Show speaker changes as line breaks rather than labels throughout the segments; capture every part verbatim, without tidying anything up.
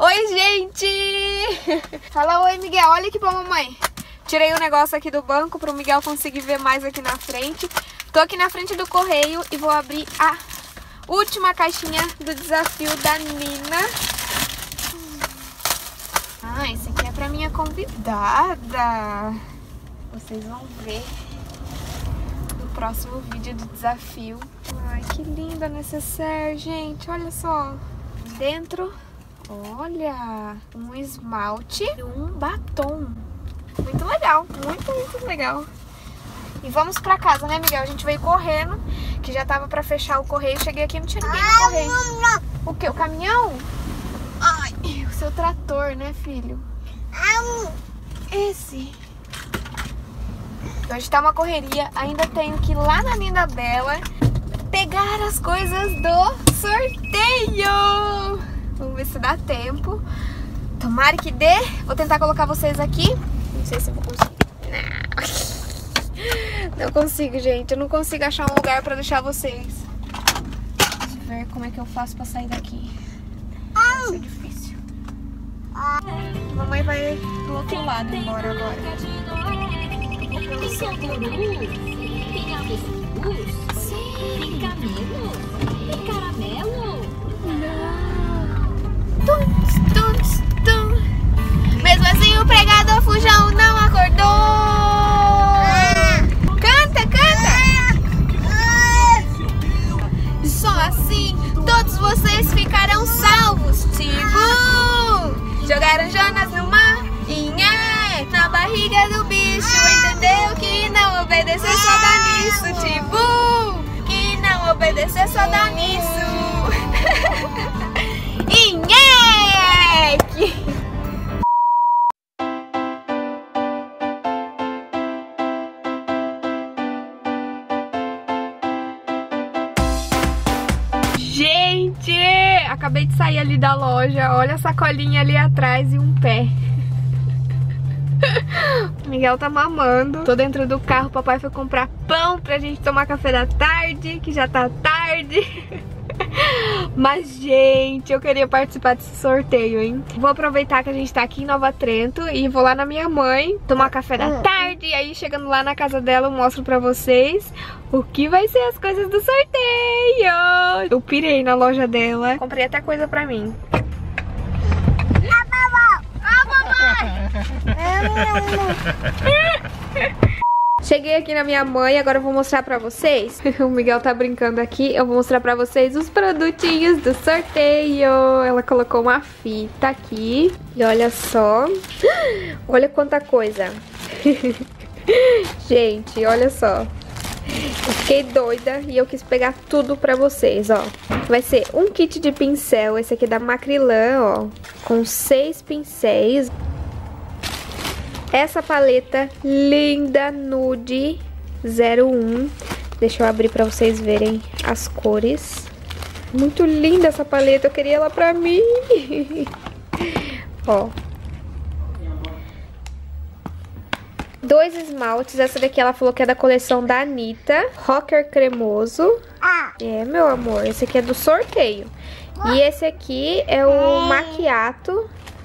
Oi, gente! Fala oi, Miguel. Olha aqui pra mamãe. Tirei o negócio aqui do banco pro Miguel conseguir ver mais aqui na frente. Tô aqui na frente do correio e vou abrir a última caixinha do desafio da Nina. Ah, esse aqui é pra minha convidada. Vocês vão ver no próximo vídeo do desafio. Ai, que linda a necessaire, gente. Olha só. Dentro, olha, um esmalte e um batom. Muito legal, muito, muito legal. E vamos pra casa, né, Miguel? A gente veio correndo, que já tava pra fechar o correio. Cheguei aqui e não tinha ninguém no correio. O que? O caminhão? Ai, o seu trator, né, filho? Esse. Hoje tá uma correria. Ainda tenho que ir lá na Linda Bela pegar as coisas do sorteio. Vamos ver se dá tempo. Tomara que dê. Vou tentar colocar vocês aqui. Não sei se eu vou conseguir. Não, não consigo, gente. Eu não consigo achar um lugar pra deixar vocês. Deixa eu ver como é que eu faço pra sair daqui. Vai ser difícil. Mamãe vai do outro lado embora agora.
Tem socorro, tem avestruz, tem camelo, tem caramelo.
Tum, tum, tum. Mesmo assim o pregador fujão não acordou. Canta, canta. Só assim todos vocês ficarão salvos. Tipo, jogaram Jonas no mar e nhé, na barriga do bicho. Entendeu que não obedecer só dá nisso. Tipo, que não obedecer só dá nisso. E nhé! Gente, acabei de sair ali da loja. Olha a sacolinha ali atrás e um pé. Miguel tá mamando. Tô dentro do carro. Papai foi comprar pão pra gente tomar café da tarde, que já tá tarde. Mas, gente, eu queria participar desse sorteio, hein? Vou aproveitar que a gente tá aqui em Nova Trento e vou lá na minha mãe tomar café da tarde. E aí, chegando lá na casa dela, eu mostro pra vocês o que vai ser as coisas do sorteio. Eu pirei na loja dela. Comprei até coisa pra mim. Cheguei aqui na minha mãe, agora eu vou mostrar pra vocês. O Miguel tá brincando aqui. Eu vou mostrar pra vocês os produtinhos do sorteio. Ela colocou uma fita aqui. E olha só. Olha quanta coisa. Gente, olha só. Eu fiquei doida e eu quis pegar tudo pra vocês, ó. Vai ser um kit de pincel. Esse aqui é da Macrylan, ó. Com seis pincéis. Essa paleta linda, nude zero um. Deixa eu abrir pra vocês verem as cores. Muito linda essa paleta, eu queria ela pra mim. Ó. Dois esmaltes, essa daqui ela falou que é da coleção da Anitta. Rocker cremoso. É, meu amor, esse aqui é do sorteio. E esse aqui é o Macchiato.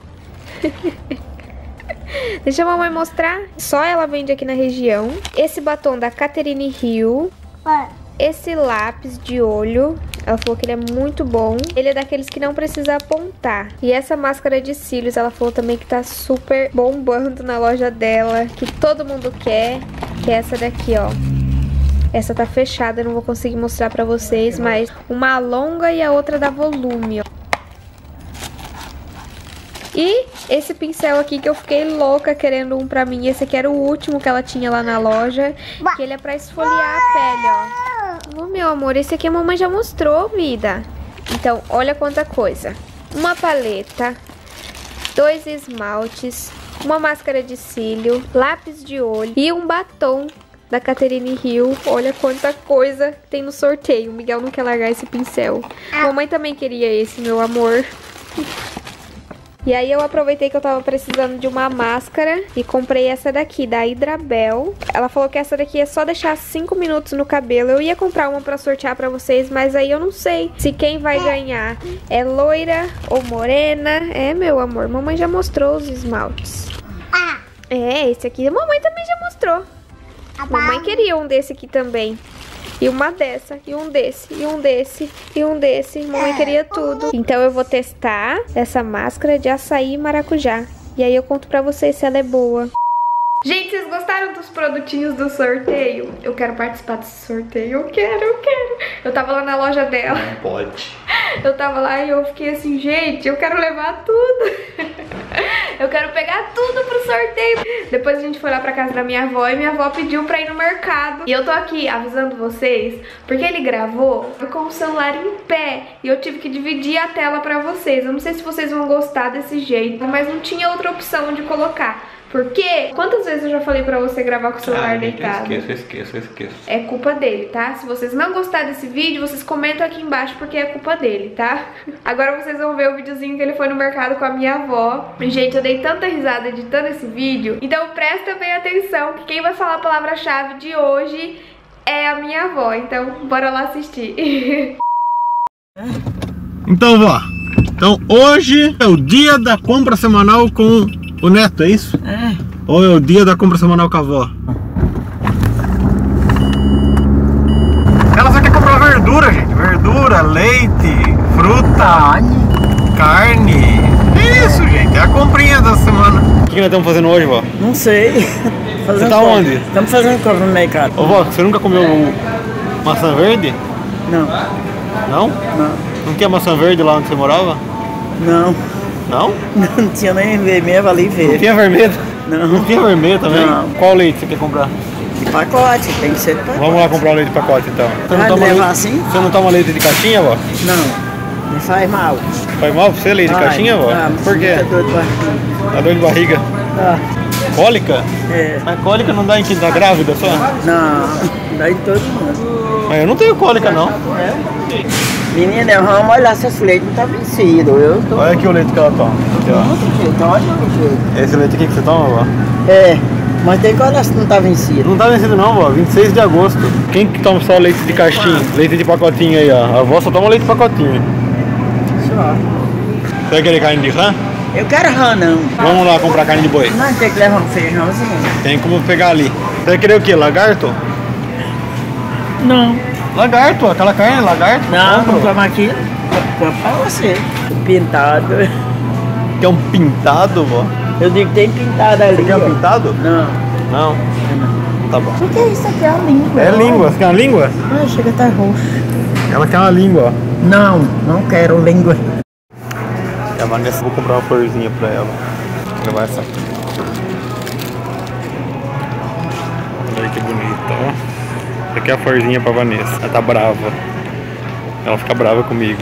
Deixa a mamãe mostrar. Só ela vende aqui na região. Esse batom da Catherine Hill. Esse lápis de olho. Ela falou que ele é muito bom. Ele é daqueles que não precisa apontar. E essa máscara de cílios, ela falou também que tá super bombando na loja dela. Que todo mundo quer. Que é essa daqui, ó. Essa tá fechada, eu não vou conseguir mostrar pra vocês. Mas uma longa e a outra da volume, ó. E esse pincel aqui que eu fiquei louca querendo um pra mim. Esse aqui era o último que ela tinha lá na loja. Que ele é pra esfoliar a pele, ó. Oh, meu amor, esse aqui a mamãe já mostrou, vida. Então, olha quanta coisa. Uma paleta, dois esmaltes, uma máscara de cílio, lápis de olho e um batom da Catherine Hill. Olha quanta coisa tem no sorteio. O Miguel não quer largar esse pincel. A mamãe também queria esse, meu amor. E aí eu aproveitei que eu tava precisando de uma máscara e comprei essa daqui, da Hidrabel. Ela falou que essa daqui é só deixar cinco minutos no cabelo. Eu ia comprar uma pra sortear pra vocês, mas aí eu não sei se quem vai ganhar é loira ou morena. É, meu amor, mamãe já mostrou os esmaltes. É, esse aqui a mamãe também já mostrou. Mamãe queria um desse aqui também. E uma dessa, e um desse, e um desse, e um desse. Mamãe queria tudo. Então eu vou testar essa máscara de açaí e maracujá. E aí eu conto pra vocês se ela é boa. Gente, vocês gostaram dos produtinhos do sorteio? Eu quero participar desse sorteio. Eu quero, eu quero. Eu tava lá na loja dela.
Não pode.
Eu tava lá e eu fiquei assim, gente, eu quero levar tudo. Eu quero pegar tudo pro sorteio. Depois a gente foi lá pra casa da minha avó e minha avó pediu pra ir no mercado. E eu tô aqui avisando vocês, porque ele gravou com o celular em pé. E eu tive que dividir a tela pra vocês. Eu não sei se vocês vão gostar desse jeito, mas não tinha outra opção de colocar. Porque, quantas vezes eu já falei pra você gravar com o celular ah, deitado?
Eu esqueço, eu esqueço, eu esqueço.
É culpa dele, tá? Se vocês não gostarem desse vídeo, vocês comentam aqui embaixo porque é culpa dele, tá? Agora vocês vão ver o videozinho que ele foi no mercado com a minha avó. Gente, eu dei tanta risada editando esse vídeo. Então presta bem atenção que quem vai falar a palavra-chave de hoje é a minha avó. Então, bora lá assistir.
Então, vó. Então, hoje é o dia da compra semanal com o neto, é isso?
É.
Ou é o dia da compra semanal com a avó? Ela só quer comprar verdura, gente. Verdura, leite, fruta, carne. carne. É isso, gente. É a comprinha da semana. O que nós estamos fazendo hoje, vó?
Não sei.
Você tá onde?
Estamos fazendo compra no mercado.
Ô, vó, você nunca comeu maçã verde?
Não.
Não?
Não.
Não tinha maçã verde lá onde você morava?
Não.
Não?
Não tinha nem vermelho ali ver.
Não tinha vermelho?
Não.
Não tinha vermelho também?
Não.
Qual leite você quer comprar?
De pacote, tem que ser de pacote.
Vamos lá comprar o leite de pacote então. Você não, toma leite,
assim?
você não toma leite de caixinha, vó?
Não. Me faz mal.
Faz mal pra você leite de
Ai,
caixinha, vó?
Ah,
Por quê?
Tá dor de barriga.
Dá dor de barriga?
Ah.
Cólica?
É.
Mas cólica não dá em quem tá grávida só?
Não, dá em todo mundo.
Mas eu não tenho cólica não.
É. Menina, vamos olhar se esse leite não tá vencido. Eu tô...
Olha aqui o leite que ela toma. Aqui, ó.
Olha o jeito.
Esse leite aqui que você toma, vó?
É, mas tem que olhar se não tá vencido.
Não tá vencido não, vó. vinte e seis de agosto. Quem que toma só leite de caixinha? Leite de pacotinho aí, ó. A avó só toma leite de pacotinho.
Só.
Você vai querer carne de rã?
Eu quero rã, não.
Vamos lá comprar carne de boi.
Não, tem que levar um feijãozinho.
Tem como pegar ali. Você vai querer o quê? Lagarto?
Não.
Lagarto, aquela carne, lagarto.
Não, não toma aqui. Pra você. Pintado.
Quer um pintado, vó?
Eu digo que tem pintado ali.
Você quer um pintado?
Não.
Não?
Não.
Tá bom.
O que é isso aqui? É a língua.
É língua. Você quer uma língua?
Ah, chega a estar roxo.
Ela quer uma língua, ó.
Não, não quero língua.
E a Vanessa, vou comprar uma florzinha pra ela. Vou levar essa aqui. Olha aí que bonita, ó. Essa aqui é a florzinha pra Vanessa. Ela tá brava. Ela fica brava comigo.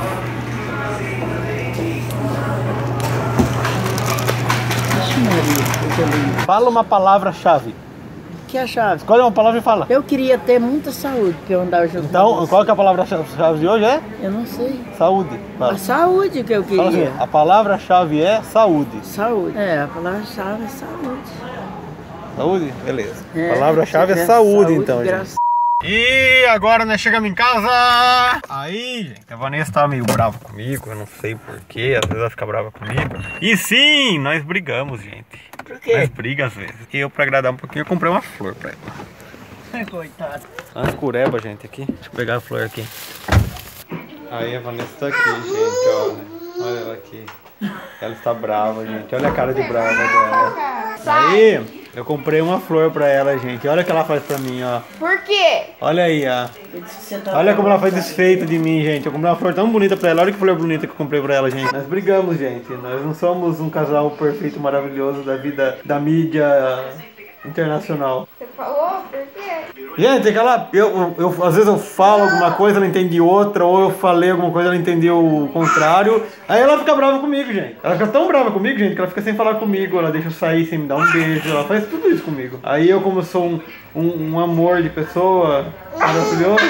Vixe Maria, que lindo.
Fala uma palavra-chave.
Que é a chave?
Escolhe uma palavra e fala.
Eu queria ter muita saúde pra eu andar junto.
Então, qual que é a palavra-chave de hoje? É?
Eu não sei.
Saúde. Fala.
A saúde que eu
Fala
queria.
assim, a palavra-chave é saúde.
Saúde. É, a palavra-chave é saúde.
Saúde? Beleza.
É,
a palavra-chave é
se
saúde,
saúde,
então,
graças...
gente. E agora nós chegamos em casa. Aí, gente, a Vanessa tá meio brava comigo. Eu não sei porquê, às vezes ela fica brava comigo. E sim, nós brigamos, gente.
Por quê?
Nós brigamos às vezes. E eu, pra agradar um pouquinho, eu comprei uma flor pra ela.
Coitado.
Uma escureba, gente, aqui. Deixa eu pegar a flor aqui. Aí a Vanessa tá aqui, gente, olha. Olha ela aqui. Ela está brava, gente. Olha a cara de brava dela. Aí, eu comprei uma flor pra ela, gente. Olha o que ela faz pra mim, ó.
Por quê?
Olha aí, ó. Olha como ela faz desfeito de mim, gente. Eu comprei uma flor tão bonita pra ela. Olha que flor bonita que eu comprei pra ela, gente. Nós brigamos, gente. Nós não somos um casal perfeito, maravilhoso da vida da mídia internacional.
Você falou? Por quê?
Gente, aquela, eu, eu, às vezes eu falo alguma coisa, ela entende outra, ou eu falei alguma coisa, ela entendeu o contrário. Aí ela fica brava comigo, gente. Ela fica tão brava comigo, gente, que ela fica sem falar comigo, ela deixa eu sair sem me dar um beijo, ela faz tudo isso comigo. Aí eu, como sou um, um, um amor de pessoa maravilhoso...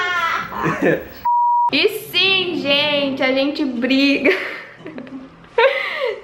E sim, gente, a gente briga.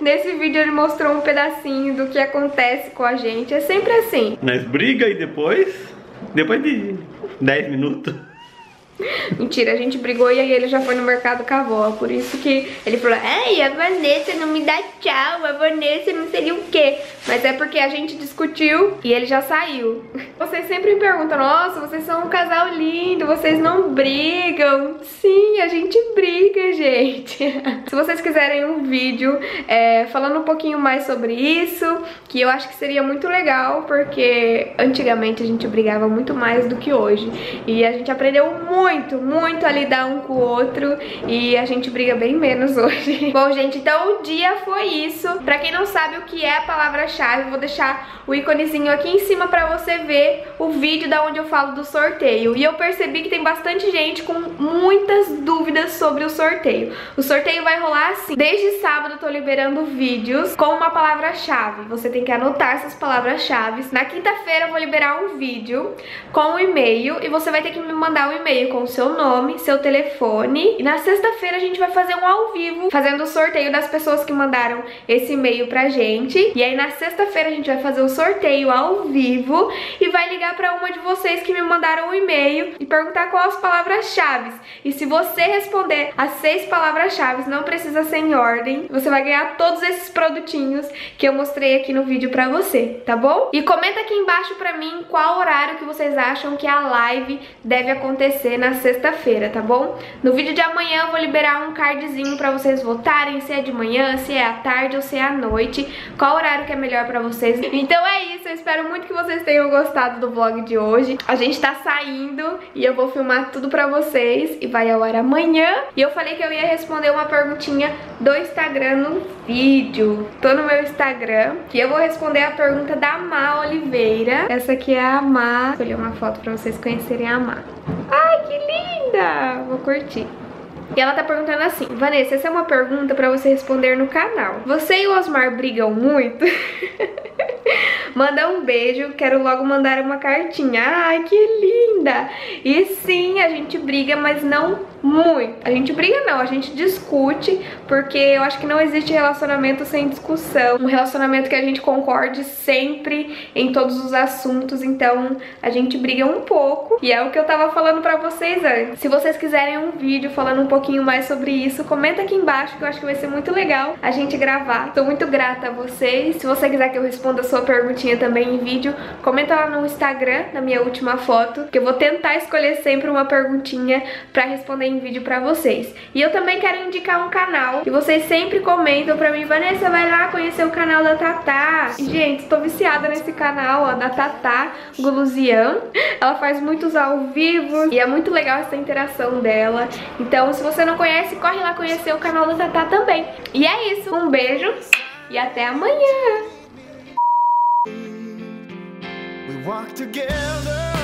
Nesse vídeo ele mostrou um pedacinho do que acontece com a gente. É sempre assim.
Nós briga e depois, depois de dez minutos.
Mentira, a gente brigou e aí ele já foi no mercado com a avó. Por isso que ele falou, ai, a Vanessa não me dá tchau, a Vanessa não seria o quê? Mas é porque a gente discutiu e ele já saiu. Vocês sempre me perguntam, nossa, vocês são um casal lindo, vocês não brigam. Sim, a gente briga, gente. Se vocês quiserem um vídeo é, falando um pouquinho mais sobre isso, que eu acho que seria muito legal, porque antigamente a gente brigava muito mais do que hoje. E a gente aprendeu muito Muito, muito a lidar um com o outro e a gente briga bem menos hoje. Bom, gente, então o dia foi isso. Pra quem não sabe o que é a palavra-chave, eu vou deixar o íconezinho aqui em cima pra você ver o vídeo da onde eu falo do sorteio. E eu percebi que tem bastante gente com muitas dúvidas sobre o sorteio. O sorteio vai rolar assim. Desde sábado eu tô liberando vídeos com uma palavra-chave. Você tem que anotar essas palavras-chave. Na quinta-feira eu vou liberar um vídeo com um e-mail e você vai ter que me mandar um e-mail com o seu nome, seu telefone. E na sexta-feira a gente vai fazer um ao vivo, fazendo o sorteio das pessoas que mandaram esse e-mail pra gente. E aí na sexta-feira a gente vai fazer o sorteio ao vivo e vai ligar pra uma de vocês que me mandaram um e-mail e perguntar qual as palavras-chave. E se você responder as seis palavras-chave, não precisa ser em ordem, você vai ganhar todos esses produtinhos que eu mostrei aqui no vídeo pra você, tá bom? E comenta aqui embaixo pra mim qual horário que vocês acham que a live deve acontecer na sexta-feira, tá bom? No vídeo de amanhã eu vou liberar um cardzinho pra vocês votarem, se é de manhã, se é à tarde ou se é à noite, qual horário que é melhor pra vocês. Então é isso, eu espero muito que vocês tenham gostado do vlog de hoje. A gente tá saindo e eu vou filmar tudo pra vocês e vai ao ar amanhã. E eu falei que eu ia responder uma perguntinha do Instagram no vídeo. Tô no meu Instagram e eu vou responder a pergunta da Má Oliveira. Essa aqui é a Má. Vou escolher uma foto pra vocês conhecerem a Má. Ai, que linda! Vou curtir. E ela tá perguntando assim, Vanessa, essa é uma pergunta pra você responder no canal. Você e o Osmar brigam muito? Manda um beijo, quero logo mandar uma cartinha. Ai, que linda! E sim, a gente briga, mas não muito. A gente briga não, a gente discute, porque eu acho que não existe relacionamento sem discussão. Um relacionamento que a gente concorde sempre em todos os assuntos, então a gente briga um pouco. E é o que eu tava falando pra vocês antes. Se vocês quiserem um vídeo falando um pouquinho mais sobre isso, comenta aqui embaixo que eu acho que vai ser muito legal a gente gravar. Tô muito grata a vocês. Se você quiser que eu responda a sua perguntinha também em vídeo, comenta lá no Instagram, na minha última foto, que eu vou tentar escolher sempre uma perguntinha pra responder em vídeo pra vocês. E eu também quero indicar um canal que vocês sempre comentam pra mim, Vanessa, vai lá conhecer o canal da Tatá. Gente, tô viciada nesse canal, ó, da Tatá Guluzian. Ela faz muitos ao vivo e é muito legal essa interação dela. Então, se você não conhece, corre lá conhecer o canal da Tatá também. E é isso, um beijo e até amanhã!
We walk together.